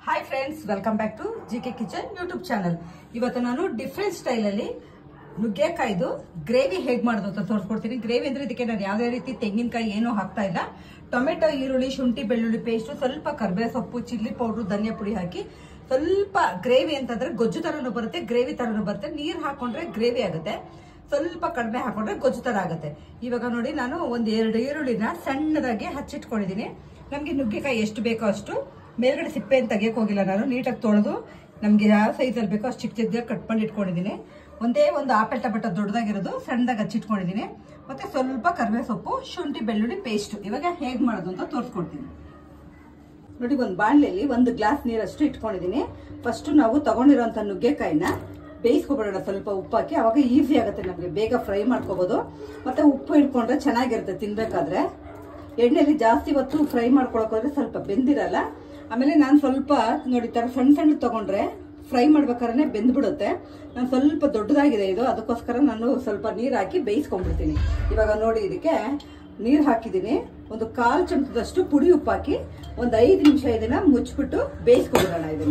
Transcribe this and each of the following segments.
Hi friends, welcome back to GK kitchen YouTube channel. ಇವತ್ತು ನಾನು different style ಅಲ್ಲಿ ನುಗ್ಗೆಕಾಯ್ದು gravy ಹೇಗ್ ಮಾಡೋದು ಅಂತ ತೋರಿಸ್ಕೊಡ್ತೀನಿ. ಗ್ರೇವಿ ಅಂದ್ರೆ ಇದಕ್ಕೆ ನಾನು ಯಾವುದೇ ರೀತಿ ತೆಂಗಿನಕಾಯಿ ಏನೂ ಹಾಕ್ತಾ ಇಲ್ಲ. ಟೊಮೆಟೊ, ಈರುಳ್ಳಿ, ಶುಂಠಿ, ಬೆಳ್ಳುಳ್ಳಿ ಪೇಸ್ಟ್, ಸ್ವಲ್ಪ ಕರ್ಬೇವು ಸೊಪ್ಪು, ಚಿಲ್ಲಿ ಪೌಡರ್, ಧನಿಯಾ ಪುಡಿ ಹಾಕಿ ಸ್ವಲ್ಪ ಗ್ರೇವಿ ಅಂತಂದ್ರೆ ಗೊಜ್ಜು ತರನು ಬರುತ್ತೆ, ಗ್ರೇವಿ ತರನು ಬರುತ್ತೆ. ನೀರ್ ಹಾಕೊಂಡ್ರೆ ಗ್ರೇವಿ ಆಗುತ್ತೆ, ಸ್ವಲ್ಪ ಕಡಿಮೆ ಹಾಕೊಂಡ್ರೆ ಗೊಜ್ಜು ತರ ಆಗುತ್ತೆ. ಇವಾಗ ನೋಡಿ, ನಾನು ಒಂದ್ 2 ಈರುಳ್ಳಿನ ಸಣ್ಣದಾಗಿ ಹಚ್ಚಿಟ್ಕೊಂಡಿದೀನಿ. ನಮ್ಗೆ ನುಗ್ಗೆಕಾಯಿ ಎಷ್ಟು ಬೇಕೋ ಅಷ್ಟು, ಮೇಲ್ಗಡೆ ಸಿಪ್ಪೆ ಅಂತ ತೆಗಿಯಕ್ ಹೋಗಿಲ್ಲ ನಾನು, ನೀಟಾಗಿ ತೊಳೆದು ನಮ್ಗೆ ಯಾವ ಸೈಜಲ್ಲಿ ಬೇಕೋ ಅಷ್ಟು ಚಿಕ್ಕ ಚಿಕ್ಕದಾಗಿ ಕಟ್ ಮಾಡಿ ಇಟ್ಕೊಂಡಿದ್ದೀನಿ. ಒಂದೇ ಒಂದು ಆಪಲ್ ಟೊಮೆಟೊ ದೊಡ್ಡದಾಗಿರೋದು ಸಣ್ಣದಾಗಿ ಹಚ್ಚಿಟ್ಕೊಂಡಿದ್ದೀನಿ. ಮತ್ತೆ ಸ್ವಲ್ಪ ಕರಿಬೇವು ಸೊಪ್ಪು, ಶುಂಠಿ, ಬೆಳ್ಳುಳ್ಳಿ ಪೇಸ್ಟ್. ಇವಾಗ ಹೇಗ್ ಮಾಡೋದು ಅಂತ ತೋರಿಸ್ಕೊಡ್ತೀನಿ. ನೋಡಿ, ಒಂದು ಬಾಣಲೆಯಲ್ಲಿ 1 ಗ್ಲಾಸ್ ನೀರಷ್ಟು ಇಟ್ಕೊಂಡಿದ್ದೀನಿ. ಫಸ್ಟ್ ನಾವು ತಗೊಂಡಿರೋಂಥ ನುಗ್ಗೆಕಾಯಿನ ಬೇಯಿಸ್ಕೊಬಿಡೋಣ ಸ್ವಲ್ಪ ಉಪ್ಪಾಕಿ. ಅವಾಗ ಈಸಿ ಆಗುತ್ತೆ, ನಮಗೆ ಬೇಗ ಫ್ರೈ ಮಾಡ್ಕೋಬಹುದು. ಮತ್ತೆ ಉಪ್ಪು ಇಟ್ಕೊಂಡ್ರೆ ಚೆನ್ನಾಗಿರುತ್ತೆ ತಿನ್ಬೇಕಾದ್ರೆ. ಎಣ್ಣೆಲಿ ಜಾಸ್ತಿ ಹೊತ್ತು ಫ್ರೈ ಮಾಡ್ಕೊಳಕೋದ್ರೆ ಸ್ವಲ್ಪ ಬೆಂದಿರಲ್ಲ. ಆಮೇಲೆ ನಾನು ಸ್ವಲ್ಪ ನೋಡಿ ತರ ಸಣ್ಣ ಸಣ್ಣ ತಗೊಂಡ್ರೆ ಫ್ರೈ ಮಾಡ್ಬೇಕಾದ್ರೆ ಬೆಂದ್ಬಿಡುತ್ತೆ. ನಾನು ಸ್ವಲ್ಪ ದೊಡ್ಡದಾಗಿದೆ ಇದು, ಅದಕ್ಕೋಸ್ಕರ ನಾನು ಸ್ವಲ್ಪ ನೀರು ಹಾಕಿ ಬೇಯಿಸ್ಕೊಂಡ್ಬಿಡ್ತೀನಿ. ಇವಾಗ ನೋಡಿ, ಇದಕ್ಕೆ ನೀರು ಹಾಕಿದ್ದೀನಿ. ಒಂದು 1/4 ಚಮಚದಷ್ಟು ಪುಡಿ ಉಪ್ಪು ಹಾಕಿ ಒಂದು 5 ನಿಮಿಷ ಇದನ್ನ ಮುಚ್ಚಿಬಿಟ್ಟು ಬೇಯಿಸ್ಕೊಂಡ್ಬಿಡೋಣ. ಇದನ್ನ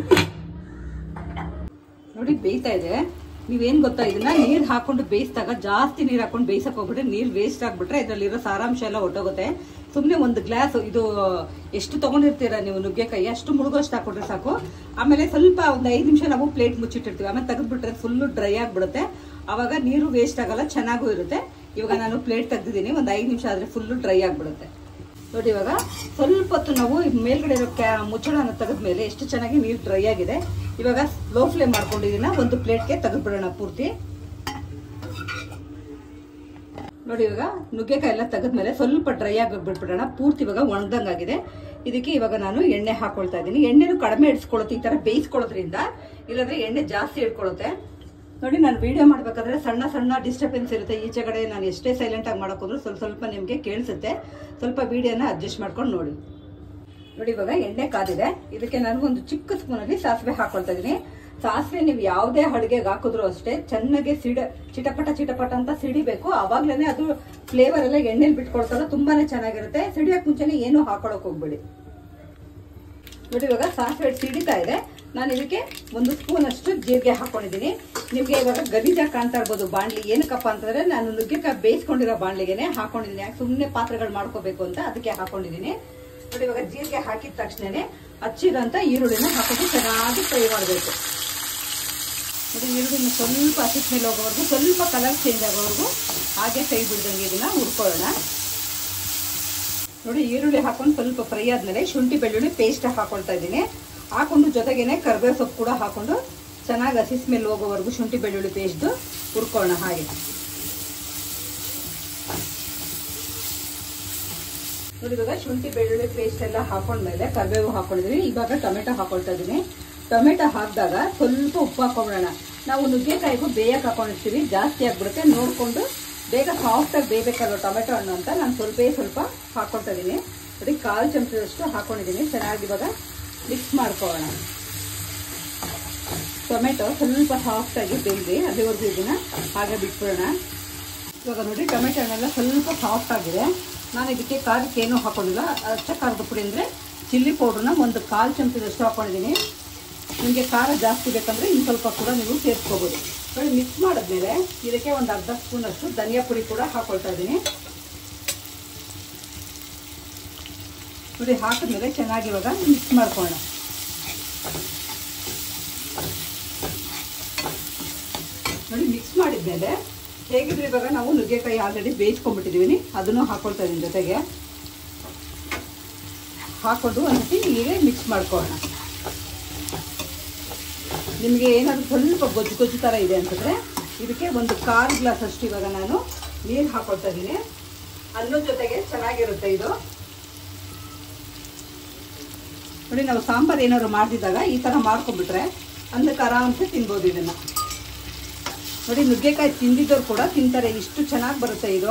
ನೋಡಿ ಬೇಯ್ತಾ ಇದೆ. ನೀವೇನ್ ಗೊತ್ತಾ, ಇದನ್ನ ನೀರ್ ಹಾಕೊಂಡು ಬೇಯಿಸಿದಾಗ ಜಾಸ್ತಿ ನೀರ್ ಹಾಕೊಂಡು ಬೇಯಿಸಕ್ ಹೋಗ್ಬಿಟ್ರೆ ನೀರ್ ವೇಸ್ಟ್ ಆಗ್ಬಿಟ್ರೆ ಇದರಲ್ಲಿರೋ ಸಾರಾಂಶ ಎಲ್ಲ ಹೊಟ್ಟೋಗುತ್ತೆ. ಸುಮ್ನೆ 1 ಗ್ಲಾಸ್ ಇದು ಎಷ್ಟು ತಗೊಂಡಿರ್ತೀರಾ ನೀವು ನುಗ್ಗೆಕಾಯಿ, ಅಷ್ಟು ಮುಳುಗೋಷ್ಟು ಹಾಕೊಂಡ್ರೆ ಸಾಕು. ಆಮೇಲೆ ಸ್ವಲ್ಪ ಒಂದು 5 ನಿಮಿಷ ನಾವು ಪ್ಲೇಟ್ ಮುಚ್ಚಿಟ್ಟಿರ್ತೀವಿ. ಆಮೇಲೆ ತೆಗೆದ್ಬಿಟ್ರೆ ಫುಲ್ಲು ಡ್ರೈ ಆಗ್ಬಿಡುತ್ತೆ. ಅವಾಗ ನೀರು ವೇಸ್ಟ್ ಆಗಲ್ಲ, ಚೆನ್ನಾಗೂ ಇರುತ್ತೆ. ಇವಾಗ ನಾನು ಪ್ಲೇಟ್ ತೆಗ್ದಿದ್ದೀನಿ. ಒಂದು 5 ನಿಮಿಷ ಆದ್ರೆ ಫುಲ್ಲು ಡ್ರೈ ಆಗ್ಬಿಡುತ್ತೆ. ನೋಡಿ, ಇವಾಗ ಸ್ವಲ್ಪ ಹೊತ್ತು ನಾವು ಮೇಲ್ಗಡೆ ಇರೋ ಮುಚ್ಚಳನ ತೆಗೆದ್ಮೇಲೆ ಎಷ್ಟು ಚೆನ್ನಾಗಿ ನೀರು ಡ್ರೈ ಆಗಿದೆ. ಇವಾಗ ಲೋ ಫ್ಲೇಮ್ ಮಾಡ್ಕೊಂಡಿದ್ದೀನ ಒಂದು ಪ್ಲೇಟ್ಗೆ ತೆಗೆದ್ಬಿಡೋಣ ಪೂರ್ತಿ. ನೋಡಿ, ಇವಾಗ ನುಗ್ಗೆಕಾಯಿ ಎಲ್ಲ ತೆಗೆದ್ಮೇಲೆ ಸ್ವಲ್ಪ ಡ್ರೈ ಆಗಿ ಬಿಟ್ಬಿಡೋಣ. ಪೂರ್ತಿ ಇವಾಗ ಒಣಗ್ದಂಗಾಗಿದೆ. ಇದಕ್ಕೆ ಇವಾಗ ನಾನು ಎಣ್ಣೆ ಹಾಕೊಳ್ತಾ ಇದ್ದೀನಿ. ಎಣ್ಣೆನು ಕಡಿಮೆ ಇಡ್ಸ್ಕೊಳುತ್ತೆ ಈ ತರ ಬೇಯಿಸ್ಕೊಳ್ಳೋದ್ರಿಂದ, ಇಲ್ಲಾಂದ್ರೆ ಎಣ್ಣೆ ಜಾಸ್ತಿ ಇಟ್ಕೊಳ್ಳುತ್ತೆ. ನೋಡಿ, ನಾನು ವಿಡಿಯೋ ಮಾಡ್ಬೇಕಾದ್ರೆ ಸಣ್ಣ ಸಣ್ಣ ಡಿಸ್ಟರ್ಬೆನ್ಸ್ ಇರುತ್ತೆ. ಈಚೆ ಕಡೆ ನಾನು ಎಷ್ಟೇ ಸೈಲೆಂಟ್ ಆಗಿ ಮಾಡೋಕೋದ್ರು ಸ್ವಲ್ಪ ನಿಮ್ಗೆ ಕೇಳಿಸುತ್ತೆ. ಸ್ವಲ್ಪ ವಿಡಿಯೋನ ಅಡ್ಜಸ್ಟ್ ಮಾಡ್ಕೊಂಡು ನೋಡಿ. ನೋಡಿ, ಇವಾಗ ಎಣ್ಣೆ ಕಾದಿದೆ. ಇದಕ್ಕೆ ನಾನು ಒಂದು ಚಿಕ್ಕ ಸ್ಪೂನಲ್ಲಿ ಸಾಸಿವೆ ಹಾಕೊಳ್ತಾ ಇದೀನಿ. ಸಾಸಿವೆ ನೀವು ಯಾವುದೇ ಅಡುಗೆಗೆ ಹಾಕಿದ್ರು ಅಷ್ಟೇ ಚೆನ್ನಾಗಿ ಚಿಟಪಟ ಅಂತ ಸಿಡಿಬೇಕು. ಅವಾಗ್ಲೇನೆ ಅದು ಫ್ಲೇವರ್ ಎಲ್ಲ ಎಣ್ಣೆಲಿ ಬಿಟ್ಕೊಳ್ತಾರ, ತುಂಬಾನೇ ಚೆನ್ನಾಗಿರುತ್ತೆ. ಸಿಡಿಯಕ್ ಮುಂಚೆನೆ ಏನು ಹಾಕೊಳಕ್ ಹೋಗ್ಬೇಡಿ. ನೋಡಿ, ಇವಾಗ ಸಾಸಿವೆ ಸಿಡಿತಾ ಇದೆ. ನಾನು ಇದಕ್ಕೆ 1 ಸ್ಪೂನ್ ಅಷ್ಟು ಜೀರಿಗೆ ಹಾಕೊಂಡಿದ್ದೀನಿ. ನಿಮ್ಗೆ ಇವಾಗ ಗಲೀಜಾಗಿ ಕಾಣ್ತಾ ಇರ್ಬೋದು ಬಾಣ್ಲಿ. ಏನಕ್ಕಪ್ಪ ಅಂತಂದ್ರೆ ನಾನು ನುಗ್ಗೆಕಾಯಿ ಬೇಯಿಸ್ಕೊಂಡಿರೋ ಬಾಣ್ಲಿಗೆನೆ ಹಾಕೊಂಡಿದ್ದೀನಿ. ಯಾಕೆ ಸುಮ್ಮನೆ ಪಾತ್ರೆಗಳು ಮಾಡ್ಕೋಬೇಕು ಅಂತ ಅದಕ್ಕೆ ಹಾಕೊಂಡಿದ್ದೀನಿ. ನೋಡಿ, ಇವಾಗ ಜೀರಿಗೆ ಹಾಕಿದ ತಕ್ಷಣನೇ ಹಚ್ಚಿರೋಂಥ ಈರುಳ್ಳಿನ ಹಾಕೊಂಡು ಚೆನ್ನಾಗಿ ಫ್ರೈ ಮಾಡಬೇಕು. ನೋಡಿ, ಈರುಳ್ಳಿನ ಸ್ವಲ್ಪ ಹಸಿದ ಮೇಲೆ ಹೋಗೋವರೆಗೂ, ಸ್ವಲ್ಪ ಕಲರ್ ಚೇಂಜ್ ಆಗೋವರೆಗೂ ಹಾಗೆ ಕೈ ಬಿಡ್ದಂಗೆ ಇದನ್ನ ಹುರ್ಕೊಳ್ಳೋಣ. ನೋಡಿ, ಈರುಳ್ಳಿ ಹಾಕೊಂಡು ಸ್ವಲ್ಪ ಫ್ರೈ ಆದ್ಮೇಲೆ ಶುಂಠಿ ಬೆಳ್ಳುಳ್ಳಿ ಪೇಸ್ಟ್ ಹಾಕೊಳ್ತಾ ಇದ್ದೀನಿ. ಹಾಕೊಂಡು ಜೊತೆಗೇನೆ ಕರ್ಬೇವು ಸೊಪ್ಪು ಕೂಡ ಹಾಕೊಂಡು ಚೆನ್ನಾಗಿ ಹಸಿ ಸ್ಮೆಲ್ ಹೋಗೋವರೆಗೂ ಶುಂಠಿ ಬೆಳ್ಳುಳ್ಳಿ ಪೇಸ್ಟ್ ಹುರ್ಕೊಳ್ಳೋಣ. ಹಾಗೆ ನೋಡಿ, ಇವಾಗ ಶುಂಠಿ ಬೆಳ್ಳುಳ್ಳಿ ಪೇಸ್ಟ್ ಎಲ್ಲ ಹಾಕೊಂಡ್ಮೇಲೆ ಕರ್ಬೇವು ಹಾಕೊಂಡಿದೀನಿ. ಇವಾಗ ಟೊಮೆಟೊ ಹಾಕೊಳ್ತಾ ಇದೀನಿ. ಟೊಮೆಟೊ ಹಾಕಿದಾಗ ಸ್ವಲ್ಪ ಉಪ್ಪು ಹಾಕೊಂಡ್ಬಿಡೋಣ. ನಾವು ನುಗ್ಗೆಕಾಯಿಗೂ ಬೇಯಕ್ಕೆ ಹಾಕೊಂಡಿರ್ತೀವಿ, ಜಾಸ್ತಿ ಆಗ್ಬಿಡುತ್ತೆ. ನೋಡ್ಕೊಂಡು ಬೇಗ ಸಾಫ್ಟ್ ಆಗಿ ಬೇಯಬೇಕಲ್ವ ಟೊಮೆಟೊ ಹಣ್ಣು ಅಂತ ನಾನು ಸ್ವಲ್ಪ ಹಾಕೊಳ್ತಾ ಇದೀನಿ. ಅದಕ್ಕೆ 1/4 ಚಮಚದಷ್ಟು ಹಾಕೊಂಡಿದ್ದೀನಿ. ಚೆನ್ನಾಗಿ ಇವಾಗ ಮಿಕ್ಸ್ ಮಾಡ್ಕೊಳ್ಳೋಣ. ಟೊಮೆಟೊ ಸ್ವಲ್ಪ ಸಾಫ್ಟ್ ಆಗಿ ಬೇಯಿಸಿ ಅಲ್ಲಿವರೆಗೂ ಇದನ್ನ ಹಾಗೆ ಬಿಟ್ಬಿಡೋಣ. ಇವಾಗ ನೋಡಿ, ಟೊಮೆಟೊ ಹಣ್ಣೆಲ್ಲ ಸ್ವಲ್ಪ ಸಾಫ್ಟ್ ಆಗಿದೆ. ನಾನು ಇದಕ್ಕೆ ಖಾರಕ್ಕೆ ಏನೂ ಹಾಕೊಂಡಿಲ್ಲ. ಅಷ್ಟೇ ಖಾರದ ಪುಡಿ ಅಂದರೆ ಚಿಲ್ಲಿ ಪೌಡ್ರನ್ನ ಒಂದು 1/4 ಚಮಚದಷ್ಟು ಹಾಕೊಂಡಿದ್ದೀನಿ. ನಿಮಗೆ ಖಾರ ಜಾಸ್ತಿ ಬೇಕಂದ್ರೆ ಇನ್ನು ಸ್ವಲ್ಪ ಕೂಡ ನೀವು ಸೇರಿಸ್ಕೋಬೋದು. ನೋಡಿ, ಮಿಕ್ಸ್ ಮಾಡಿದ್ಮೇಲೆ ಇದಕ್ಕೆ ಒಂದು 1/2 ಸ್ಪೂನ್ ಅಷ್ಟು ಧನಿಯಾ ಪುಡಿ ಕೂಡ ಹಾಕೊಳ್ತಾ ಇದ್ದೀನಿ. ನೋಡಿ, ಹಾಕಿದ್ಮೇಲೆ ಚೆನ್ನಾಗಿ ಇವಾಗ ಮಿಕ್ಸ್ ಮಾಡ್ಕೊಳ್ಳೋಣ. ನೋಡಿ, ಮಿಕ್ಸ್ ಮಾಡಿದ್ಮೇಲೆ ಹೇಗಿದ್ರೆ ಇವಾಗ ನಾವು ನುಗ್ಗೆಕಾಯಿ ಆಲ್ರೆಡಿ ಬೇಯಿಸ್ಕೊಂಡ್ಬಿಟ್ಟಿದೀವಿ, ಅದನ್ನು ಹಾಕೊಳ್ತಾ ಇದೀನಿ. ಜೊತೆಗೆ ಹಾಕೊಂಡು ಒಂದ್ಸತಿ ಹೀಗೆ ಮಿಕ್ಸ್ ಮಾಡ್ಕೊಳ್ಳೋಣ. ನಿಮಗೆ ಏನಾದರೂ ಸ್ವಲ್ಪ ಗೊಜ್ಜು ಥರ ಇದೆ ಅಂತಂದರೆ ಇದಕ್ಕೆ ಒಂದು 1/4 ಗ್ಲಾಸ್ ಅಷ್ಟು ಇವಾಗ ನಾನು ನೀರು ಹಾಕೊಳ್ತಾ ಇದ್ದೀನಿ. ಅನ್ನದ ಜೊತೆಗೆ ಚೆನ್ನಾಗಿರುತ್ತೆ ಇದು. ನೋಡಿ, ನಾವು ಸಾಂಬಾರು ಏನಾದ್ರು ಮಾಡ್ತಿದ್ದಾಗ ಈ ಥರ ಮಾಡ್ಕೊಂಡ್ಬಿಟ್ರೆ ಅನ್ನಕ್ಕೆ ಆರಾಮ್ಸೆ ತಿನ್ಬೋದು ಇದನ್ನ. ನೋಡಿ, ನುಗ್ಗೆಕಾಯಿ ತಿಂದಿದ್ದವ್ರು ಕೂಡ ತಿಂತಾರೆ, ಇಷ್ಟು ಚೆನ್ನಾಗಿ ಬರುತ್ತೆ ಇದು.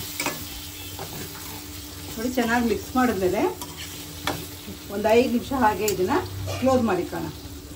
ನೋಡಿ, ಚೆನ್ನಾಗಿ ಮಿಕ್ಸ್ ಮಾಡಿದ್ಮೇಲೆ ಒಂದು 5 ನಿಮಿಷ ಹಾಗೆ ಇದನ್ನ ಕ್ಲೋಸ್ ಮಾಡಿಕೋಣ.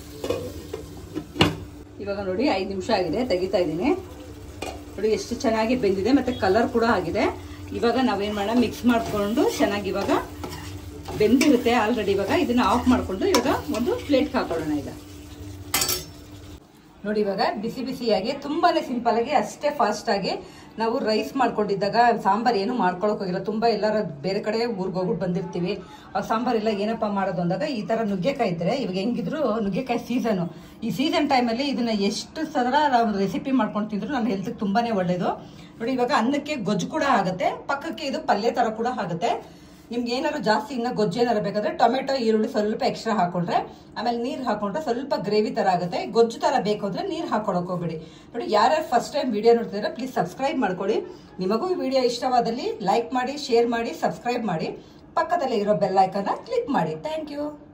ಇವಾಗ ನೋಡಿ 5 ನಿಮಿಷ ಆಗಿದೆ, ತೆಗಿತಾ ಇದ್ದೀನಿ. ನೋಡಿ, ಎಷ್ಟು ಚೆನ್ನಾಗಿ ಬೆಂದಿದೆ, ಮತ್ತೆ ಕಲರ್ ಕೂಡ ಆಗಿದೆ. ಇವಾಗ ನಾವೇನು ಮಾಡೋಣ, ಮಿಕ್ಸ್ ಮಾಡಿಕೊಂಡು ಚೆನ್ನಾಗಿ ಇವಾಗ ಬೆಂದಿರುತ್ತೆ ಆಲ್ರೆಡಿ. ಇವಾಗ ಇದನ್ನ ಆಫ್ ಮಾಡಿಕೊಂಡು ಇವಾಗ ಒಂದು ಪ್ಲೇಟ್ಗೆ ಹಾಕೊಳ್ಳೋಣ. ಈಗ ನೋಡಿ, ಇವಾಗ ಬಿಸಿ ಬಿಸಿಯಾಗಿ ತುಂಬಾನೇ ಸಿಂಪಲ್ ಆಗಿ ಅಷ್ಟೇ ಫಾಸ್ಟ್ ಆಗಿ ನಾವು ರೈಸ್ ಮಾಡ್ಕೊಂಡಿದ್ದಾಗ ಸಾಂಬಾರ್ ಏನು ಮಾಡ್ಕೊಳಕ್ ಹೋಗಿಲ್ಲ. ತುಂಬಾ ಎಲ್ಲಾರ ಬೇರೆ ಕಡೆ ಊರ್ಗ್ ಹೋಗ್ಬಿಟ್ಟು ಬಂದಿರ್ತೀವಿ, ಸಾಂಬಾರ್ ಎಲ್ಲ ಏನಪ್ಪಾ ಮಾಡೋದು ಅಂದಾಗ ಈ ತರ ನುಗ್ಗೆಕಾಯಿ ಇದ್ರೆ, ಇವಾಗ ಹೆಂಗಿದ್ರು ನುಗ್ಗೆಕಾಯಿ ಸೀಸನ್, ಈ ಸೀಸನ್ ಟೈಮಲ್ಲಿ ಇದನ್ನ ಎಷ್ಟು ಸಲ ನಾವು ರೆಸಿಪಿ ಮಾಡ್ಕೊಂಡು ತಿಂದ್ರು ನಮ್ಮ ಹೆಲ್ತ್ ತುಂಬಾನೇ ಒಳ್ಳೇದು. ನೋಡಿ, ಇವಾಗ ಅನ್ನಕ್ಕೆ ಗೊಜ್ಜು ಕೂಡ ಆಗುತ್ತೆ, ಪಕ್ಕಕ್ಕೆ ಇದು ಪಲ್ಯ ತರ ಕೂಡ ಆಗುತ್ತೆ. ನಿಮ್ಗೆ ಏನಾದ್ರು ಜಾಸ್ತಿ ಇನ್ನ ಗೊಜ್ಜು ಏನಾರು ಬೇಕಾದ್ರೆ ಟೊಮೆಟೊ ಈರುಳ್ಳಿ ಸ್ವಲ್ಪ ಎಕ್ಸ್ಟ್ರಾ ಹಾಕೊಂಡ್ರೆ, ಆಮೇಲೆ ನೀರ್ ಹಾಕೊಂಡ್ರೆ ಸ್ವಲ್ಪ ಗ್ರೇವಿ ತರ ಆಗುತ್ತೆ. ಗೊಜ್ಜು ತರ ಬೇಕು ಅಂದ್ರೆ ನೀರ್ ಹಾಕೊಳಕ್ ಹೋಗ್ಬೇಡಿ. ನೋಡಿ, ಯಾರ್ಯಾರು ಫಸ್ಟ್ ಟೈಮ್ ವಿಡಿಯೋ ನೋಡ್ತಿದ್ರೆ ಪ್ಲೀಸ್ ಸಬ್ಸ್ಕ್ರೈಬ್ ಮಾಡ್ಕೊಳ್ಳಿ. ನಿಮಗೂ ಈ ವಿಡಿಯೋ ಇಷ್ಟವಾದಲ್ಲಿ ಲೈಕ್ ಮಾಡಿ, ಶೇರ್ ಮಾಡಿ, ಸಬ್ಸ್ಕ್ರೈಬ್ ಮಾಡಿ, ಪಕ್ಕದಲ್ಲೇ ಇರೋ ಬೆಲ್ ಐಕಾನ್ ಕ್ಲಿಕ್ ಮಾಡಿ. Thank you.